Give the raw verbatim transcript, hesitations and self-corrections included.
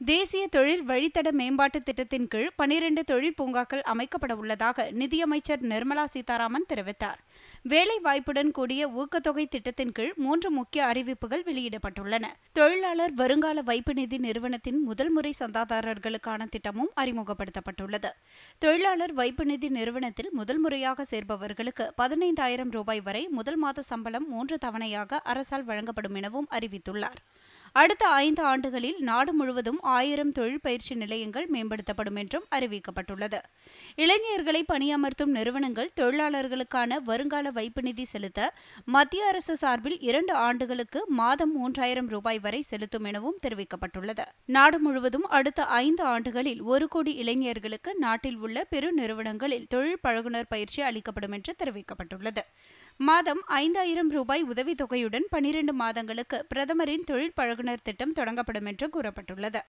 தேசிய தொழில் வழித்தட மேம்பாட்டு திட்டத்தின் கீழ் பனிரண்டு தொழில் பூங்காக்கள் அமைக்கப்பட உள்ளதாக நிதியமைச்சர் நிர்மலா சீதாராமன் தெரிவித்தார். வேலை வாய்ப்புடன் கூடிய ஊக்கத்தொகை திட்டத்தின் கீழ் மூன்று முக்கிய அறிவிப்புகள் வெளியிடப்பட்டுள்ளன. தொழிலாளர் வருங்கால வைப்பு நிதி நிறுவனத்தின் முதல் முறை சந்தாதாரர்களுக்கான திட்டமும் அறிமுகப்படுத்தப்பட்டுள்ளது. தொழிலாளர் வைப்பு நிதி நிறுவனத்தில் முதல் முறையாக சேர்பவர்களுக்கு பதினைந்தாயிரம் ரூபாய் வரை முதல் மாத சம்பளம் மூன்று தவணையாக அரசால் வழங்கப்படும் எனவும் அறிவித்துள்ளார். அடுத்த ஐந்து ஆண்டுகளில் நாடு முழுவதும் ஆயிரம் தொழில் பயிற்சி நிலையங்கள் மேம்படுத்தப்படும் என்றும் அறிவிக்கப்பட்டுள்ளது. இளைஞர்களை பணியமர்த்தும் நிறுவனங்கள் தொழிலாளர்களுக்கான வருங்கால வைப்பு நிதி செலுத்த மத்திய அரசு சார்பில் இரண்டு ஆண்டுகளுக்கு மாதம் மூன்றாயிரம் ரூபாய் வரை செலுத்தும் எனவும் தெரிவிக்கப்பட்டுள்ளது. நாடு முழுவதும் அடுத்த ஐந்து ஆண்டுகளில் ஒரு கோடி இளைஞர்களுக்கு நாட்டில் உள்ள பெரு நிறுவனங்களில் தொழில் பழகுனர் பயிற்சி அளிக்கப்படும் என்று தெரிவிக்கப்பட்டுள்ளது. மாதம் ஐந்தாயிரம் ரூபாய் உதவித்தொகையுடன் பனிரண்டு மாதங்களுக்கு பிரதமரின் தொழில் பழகுனர் திட்டம் தொடங்கப்படும் என்று கூறப்பட்டுள்ளது.